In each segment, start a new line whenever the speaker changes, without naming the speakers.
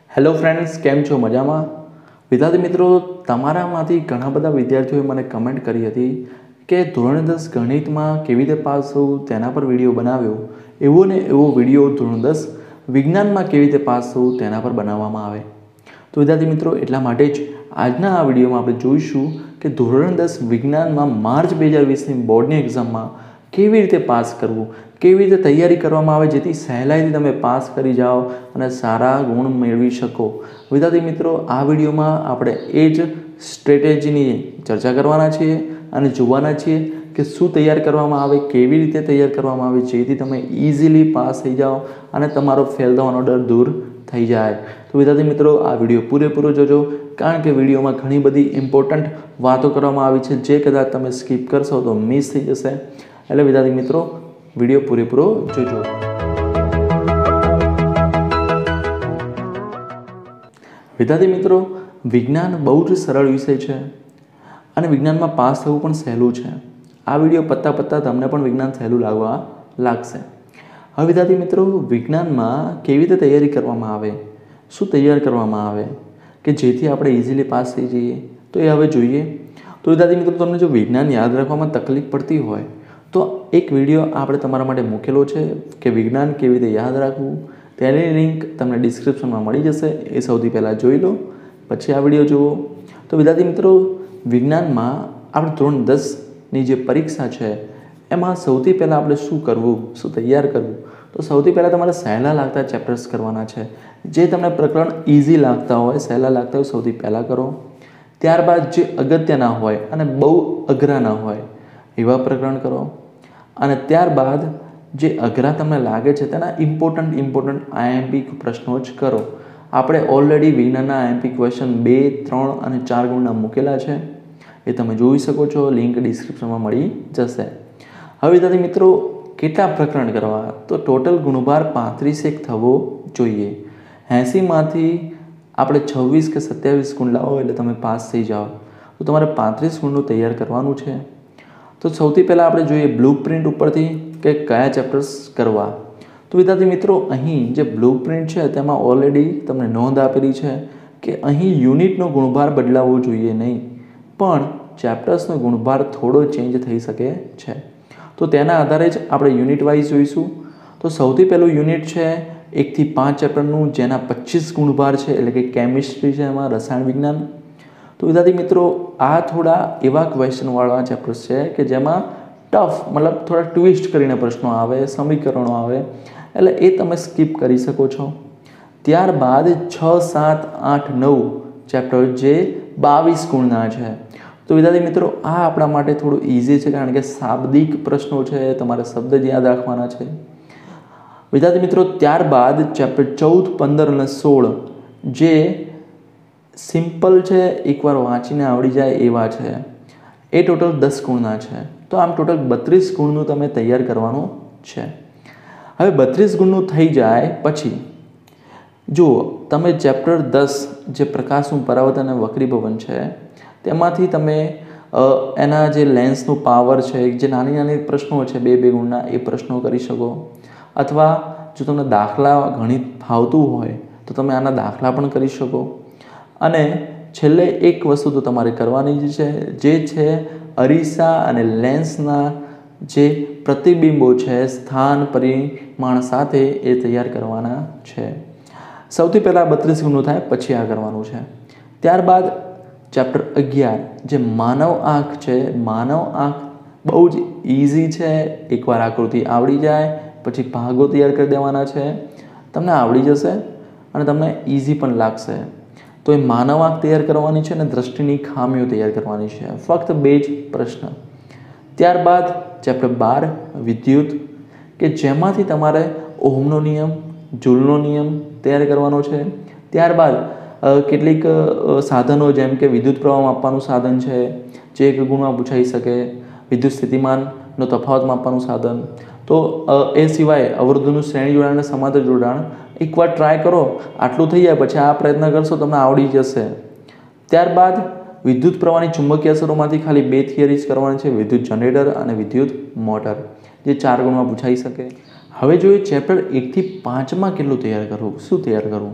Hello friends, કેમ છો? મજામાં? વિદ્યાર્થી મિત્રો, તમારામાંથી ઘણા બધા વિદ્યાર્થીઓએ મને કમેન્ટ કરી હતી કે ધોરણ 10 ગણિતમાં કેવી રીતે પાસ થવું તેના પર વિડીયો બનાવ્યો. એવો ને એવો વિડીયો ધોરણ 10 વિજ્ઞાનમાં કેવી રીતે પાસ થવું તેના પર બનાવવામાં આવે. તો વિદ્યાર્થી મિત્રો, એટલા માટે જ આજના આ વિડીયોમાં આપણે જોઈશું કે ધોરણ 10 વિજ્ઞાનમાં માર્ચ 2020ની બોર્ડની એક્ઝામમાં કેવી રીતે પાસ કરવું, કેવી રીતે તૈયારી કરવામાં આવે જેથી સહેલાઈથી તમે પાસ કરી જાઓ અને સારા ગુણ મેળવી શકો. વિદ્યાર્થી મિત્રો, આ વિડીયોમાં આપણે એ જ સ્ટ્રેટેજીની ચર્ચા કરવાના છીએ અને જોવાના છીએ કે શું તૈયાર કરવામાં આવે, કેવી રીતે તૈયાર કરવામાં આવે જેથી તમે ઇઝીલી પાસ થઈ જાઓ અને તમારો ફેલ થવાનો ડર દૂર થઈ જાય. તો વિદ્યાર્થી મિત્રો, આ વિડીયો પૂરેપૂરો જોજો, કારણ કે વિડીયોમાં ઘણી બધી ઇમ્પોર્ટન્ટ વાતો કરવામાં આવી છે જે કદાચ તમે સ્કીપ કરશો તો મિસ થઈ જશે. એટલે વિદ્યાર્થી મિત્રો, વિડીયો પૂરેપૂરો જોજો. વિદ્યાર્થી મિત્રો, વિજ્ઞાન બહુ જ સરળ વિષય છે અને વિજ્ઞાનમાં પાસ થવું પણ સહેલું છે. આ વિડીયો પત્તા તમને પણ વિજ્ઞાન સહેલું લાગવા લાગશે. હવે વિદ્યાર્થી મિત્રો, વિજ્ઞાનમાં કેવી રીતે તૈયારી કરવામાં આવે, શું તૈયાર કરવામાં આવે કે જેથી આપણે ઇઝીલી પાસ થઈ જઈએ, તો એ હવે જોઈએ. તો વિદ્યાર્થી મિત્રો, તમને જો વિજ્ઞાન યાદ રાખવામાં તકલીફ પડતી હોય તો એક વિડીયો આપણે તમારા માટે મૂકેલો છે કે વિજ્ઞાન કેવી રીતે યાદ રાખવું. તેની લિંક તમને ડિસ્ક્રિપ્શનમાં મળી જશે. એ સૌથી પહેલાં જોઈ લો, પછી આ વિડીયો જુઓ. તો વિદ્યાર્થી મિત્રો, વિજ્ઞાનમાં આપણે ધોરણ 10ની જે પરીક્ષા છે એમાં સૌથી પહેલાં આપણે શું કરવું, શું તૈયાર કરવું. તો સૌથી પહેલાં તમારે સહેલા લાગતા ચેપ્ટર્સ કરવાના છે. જે તમને પ્રકરણ ઇઝી લાગતા હોય, સહેલા લાગતા હોય, સૌથી પહેલાં કરો. ત્યારબાદ જે અગત્યના હોય અને બહુ અઘરા ના હોય એવા પ્રકરણ કરો. અને ત્યારબાદ જે અઘરા તમને લાગે છે તેના ઇમ્પોર્ટન્ટ આઈએમપી પ્રશ્નો જ કરો. આપણે ઓલરેડી વિજ્ઞાનના આઈએમપી ક્વેશ્ચન 2, 3 અને 4 ગુણના મૂકેલા છે, એ તમે જોઈ શકો છો. લિંક ડિસ્ક્રિપ્શનમાં મળી જશે. હવે વિદ્યાર્થી મિત્રો, કેટલા પ્રકરણ કરવા? તો ટોટલ ગુણભાર 35 થવો જોઈએ. 80માંથી આપણે 26 કે 27 ગુણ લાવો એટલે તમે પાસ થઈ જાઓ. તો તમારે 35 ગુણનું તૈયાર કરવાનું છે. તો સૌથી પહેલાં આપણે જોઈએ બ્લુ પ્રિન્ટ ઉપરથી કે કયા ચેપ્ટર્સ કરવા. તો વિદ્યાર્થી મિત્રો, અહીં જે બ્લુ પ્રિન્ટ છે તેમાં ઓલરેડી તમને નોંધ આપેલી છે કે અહીં યુનિટનો ગુણભાર બદલાવવો જોઈએ નહીં, પણ ચેપ્ટર્સનો ગુણભાર થોડો ચેન્જ થઈ શકે છે. તો તેના આધારે જ આપણે યુનિટ વાઇઝ જોઈશું. તો સૌથી પહેલું યુનિટ છે 1 થી 5 ચેપ્ટરનું, જેના 25 ગુણભાર છે, એટલે કે કેમિસ્ટ્રી છે, એમાં રસાયણ વિજ્ઞાન. તો વિદ્યાર્થી મિત્રો, આ થોડા એવા ક્વેશ્ચનવાળા ચેપ્ટર્સ છે કે જેમાં ટફ, મતલબ થોડા ટ્વિસ્ટ કરીને પ્રશ્નો આવે, સમીકરણો આવે, એટલે એ તમે સ્કીપ કરી શકો છો. ત્યારબાદ 6, 7, 8, 9 ચેપ્ટર જે 22 ગુણના છે. તો વિદ્યાર્થી મિત્રો, આ આપણા માટે થોડું ઇઝી છે, કારણ કે શાબ્દિક પ્રશ્નો છે, તમારે શબ્દ જ યાદ રાખવાના છે. વિદ્યાર્થી મિત્રો, ત્યારબાદ ચેપ્ટર 14, 15 અને 16 જે સિમ્પલ છે, એકવાર વાંચીને આવડી જાય એવા છે, એ ટોટલ 10 ગુણના છે. તો આમ ટોટલ 32 ગુણનું તમે તૈયાર કરવાનું છે. હવે 32 ગુણનું થઈ જાય પછી જુઓ, તમે ચેપ્ટર 10 જે પ્રકાશનું પરાવર્તન અને વક્રીભવન છે તેમાંથી તમે એના જે લેન્સનું પાવર છે, જે નાની પ્રશ્નો છે 2 ગુણના, એ પ્રશ્નો કરી શકો. અથવા જો તમને દાખલા ગણિત ફાવતું હોય તો તમે આના દાખલા પણ કરી શકો. અને છેલ્લે એક વસ્તુ તો તમારે કરવાની જ છે, જે છે અરીસા અને લેન્સના જે પ્રતિબિંબો છે સ્થાન પરિમાણ સાથે, એ તૈયાર કરવાના છે. સૌથી પહેલાં 32 ગુણનું થાય, પછી આ કરવાનું છે. ત્યારબાદ ચેપ્ટર 11 જે માનવ આંખ છે. માનવ આંખ બહુ જ ઇઝી છે, એકવાર આકૃતિ આવડી જાય પછી ભાગો તૈયાર કરી દેવાના છે, તમને આવડી જશે અને તમને ઇઝી પણ લાગશે. તો એ માનવ આંખ તૈયાર કરવાની છે અને દ્રષ્ટિની ખામીઓ તૈયાર કરવાની છે. ફક્ત 2 જ પ્રશ્ન. ત્યારબાદ ચેપ્ટર 12 વિદ્યુત, કે જેમાંથી તમારે ઓહમનો નિયમ, જૂલનો નિયમ તૈયાર કરવાનો છે. ત્યારબાદ કેટલીક સાધનો, જેમ કે વિદ્યુત પ્રવાહ માપવાનું સાધન છે જે 1 ગુણમાં પૂછાઈ શકે, વિદ્યુત સ્થિતિમાનનો તફાવત માપવાનું સાધન. તો એ સિવાય અવરોધોનું શ્રેણી જોડાણ અને સમાંતર જોડાણ એકવાર ટ્રાય કરો, આટલું થઈ જાય પછી આ પ્રયત્ન કરશો, તમને આવડી જશે. ત્યારબાદ વિદ્યુત પ્રવાહની ચુંબકીય અસરોમાંથી ખાલી 2 થિયરીઝ કરવાની છે, વિદ્યુત જનરેટર અને વિદ્યુત મોટર, જે 4 ગુણમાં પૂછાઈ શકે. હવે જોઈએ ચેપ્ટર 1 થી 5માં કેટલું તૈયાર કરવું, શું તૈયાર કરવું.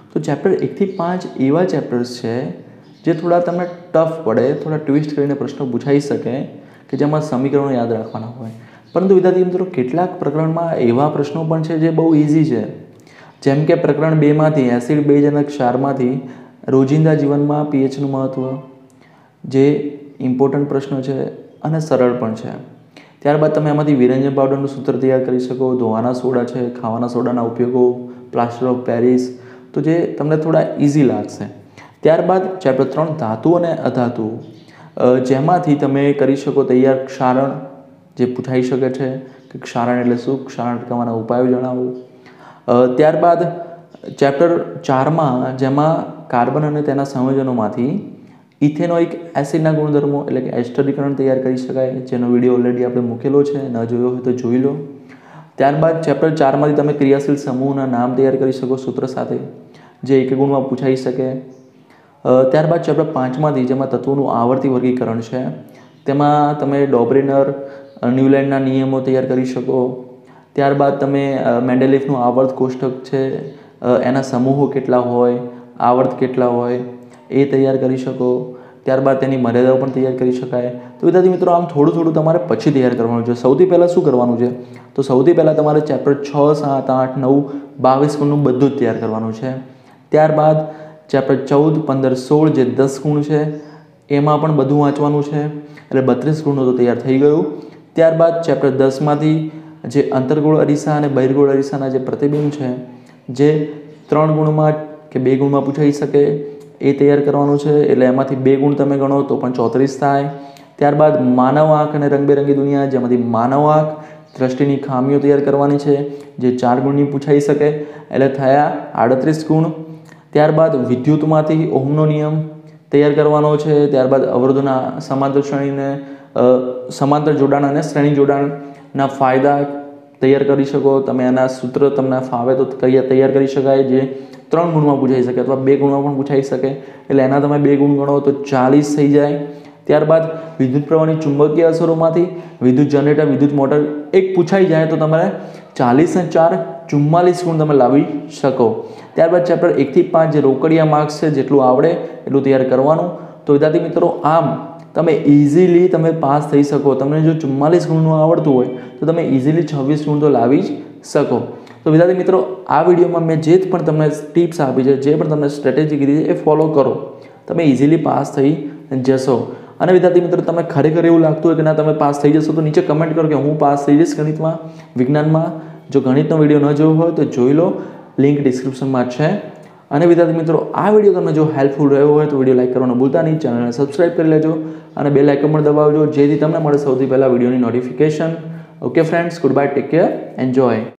તો ચેપ્ટર 1 થી 5 એવા ચેપ્ટર્સ છે જે થોડા તમને ટફ પડે, થોડા ટ્વિસ્ટ કરીને પ્રશ્નો પૂછાઈ શકે કે જેમાં સમીકરણો યાદ રાખવાના હોય. પરંતુ વિદ્યાર્થી મિત્રો કેટલાક પ્રકરણમાં એવા પ્રશ્નો પણ છે જે બહુ ઇઝી છે. જેમ કે પ્રકરણ 2માંથી એસિડ, બેઝ અને ક્ષારમાંથી રોજિંદા જીવનમાં પીએચનું મહત્ત્વ, જે ઇમ્પોર્ટન્ટ પ્રશ્નો છે અને સરળ પણ છે. ત્યારબાદ તમે એમાંથી વિરંજન પાવડરનું સૂત્ર તૈયાર કરી શકો, ધોવાના સોડા છે, ખાવાના સોડાના ઉપયોગો, પ્લાસ્ટર ઓફ પેરિસ, તો જે તમને થોડા ઇઝી લાગશે. ત્યારબાદ ચેપ્ટર 3 ધાતુ અને અધાતુ, જેમાંથી તમે કરી શકો તૈયાર ક્ષારણ, જે પૂછાઈ શકે છે કે ક્ષારણ એટલે શું, ક્ષારણ અટકાવવાના ઉપાયો જણાવો. ત્યારબાદ ચેપ્ટર 4માં જેમાં કાર્બન અને તેના સંયોજનોમાંથી ઇથેનોઇક એસિડના ગુણધર્મો એટલે કે એસ્ટરીકરણ તૈયાર કરી શકાય, જેનો વિડીયો ઓલરેડી આપણે મૂકેલો છે, ન જોયો હોય તો જોઈ લો. ત્યારબાદ ચેપ્ટર 4માંથી તમે ક્રિયાશીલ સમૂહના નામ તૈયાર કરી શકો સૂત્ર સાથે, જે એક ગુણમાં પૂછાઈ શકે. ત્યારબાદ ચેપ્ટર 5માંથી જેમાં તત્વોનું આવર્તી વર્ગીકરણ છે, તેમાં તમે ડોબ્રેનર, ન્યુલેન્ડના નિયમો તૈયાર કરી શકો. ત્યારબાદ તમે મેન્ડેલિફનું આવર્ત કોષ્ટક છે, એના સમૂહો કેટલા હોય, આવર્ત કેટલા હોય એ તૈયાર કરી શકો. ત્યારબાદ તેની મર્યાદાઓ પણ તૈયાર કરી શકાય. તો વિદ્યાર્થી મિત્રો આમ થોડું થોડું તમારે પછી તૈયાર કરવાનું છે. સૌથી પહેલાં શું કરવાનું છે, તો સૌથી પહેલાં તમારે ચેપ્ટર 6, 7, 8, 9, 22 ગુણનું બધું જ તૈયાર કરવાનું છે. ત્યારબાદ ચેપ્ટર 14, 15, 16 જે 10 ગુણ છે એમાં પણ બધું વાંચવાનું છે, એટલે 32 ગુણનું તો તૈયાર થઈ ગયું. ત્યારબાદ ચેપ્ટર 10માંથી જે અંતર્ગોળ અરીસા અને બહિર્ગોળ અરીસાના જે પ્રતિબિંબ છે, જે 3 ગુણમાં કે 2 ગુણમાં પૂછાઈ શકે એ તૈયાર કરવાનું છે, એટલે એમાંથી 2 ગુણ તમે ગણો તો પણ 34 થાય. ત્યારબાદ માનવ આંખ અને રંગબેરંગી દુનિયા, જેમાંથી માનવ આંખ, દ્રષ્ટિની ખામીઓ તૈયાર કરવાની છે, જે 4 ગુણની પૂછાઈ શકે, એટલે થયા 38 ગુણ. ત્યારબાદ વિદ્યુતમાંથી ઓહમનો નિયમ તૈયાર કરવાનો છે. ત્યારબાદ અવરોધોના સમાંતર જોડાણ અને શ્રેણી જોડાણના ફાયદા તૈયાર કરી શકો. તમે એના સૂત્ર તમને ફાવે તો તૈયાર કરી શકાય, જે 3 ગુણમાં પૂછાઈ શકે અથવા 2 ગુણમાં પણ પૂછાઈ શકે, એટલે એના તમે 2 ગુણ ગણો તો 40 થઈ જાય. ત્યારબાદ વિદ્યુત પ્રવાહની ચુંબકીય અસરોમાંથી વિદ્યુત જનરેટર, વિદ્યુત મોટર એક પૂછાઈ જાય તો તમારે 40 અને 4 44 ગુણ તમે લાવી શકો. ત્યારબાદ ચેપ્ટર 1 થી 5 જે રોકડિયા માર્ક્સ છે, જેટલું આવડે એટલું તૈયાર કરવાનું. તો વિદ્યાર્થી મિત્રો આમ તમે ઇઝીલી તમે પાસ થઈ શકો. તમને જો 44 ગુણનું આવડતું હોય તો તમે ઇઝીલી 26 ગુણ તો લાવી જ શકો. તો વિદ્યાર્થી મિત્રો આ વિડીયોમાં મેં જે પણ તમને ટિપ્સ આપી છે, જે પણ તમને સ્ટ્રેટેજી કીધી છે, એ ફોલો કરો, તમે ઇઝીલી પાસ થઈ જશો. અને વિદ્યાર્થી મિત્રો તમે ખરેખર એવું લાગતું હોય કે ના તમે પાસ થઈ જશો, તો નીચે કમેન્ટ કરો કે હું પાસ થઈ જઈશ ગણિતમાં, વિજ્ઞાનમાં. જો ગણિતનો વિડીયો ન જોયો હોય તો જોઈ લો, લિંક ડિસ્ક્રિપ્શનમાં છે. અને વિદ્યાર્થી મિત્રો આ વિડીયો તમને જો હેલ્પફુલ રહ્યો હોય તો વિડીયો લાઈક કરવાનું ભૂલતા નહીં, ચેનલને સબસ્ક્રાઈબ કરી લેજો અને બેલ આઇકન પણ દબાવજો, જેથી તમને મળે સૌથી પહેલાં વિડીયોની notification. Okay friends, goodbye, take care, enjoy.